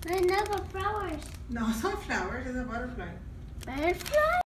I never flowers. No, son flowers, it's a butterfly. Butterfly?